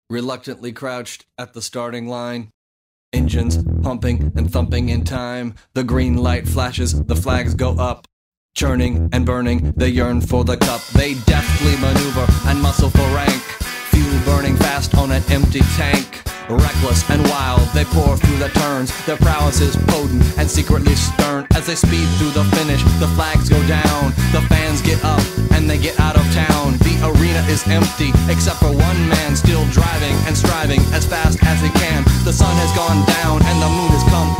reluctantly crouched at the starting line. Engines pumping and thumping in time. The green light flashes, the flags go up. Churning and burning, they yearn for the cup. They deftly maneuver and muscle for rank. Fuel burning fast on an empty tank. Reckless and wild, they pour through the turns. Their prowess is potent and secretly stern. As they speed through the finish, the flags go down. The fans get up and they get out of town. The arena is empty, except for one man still driving and striving as fast as he can. The sun has gone down and the moon has come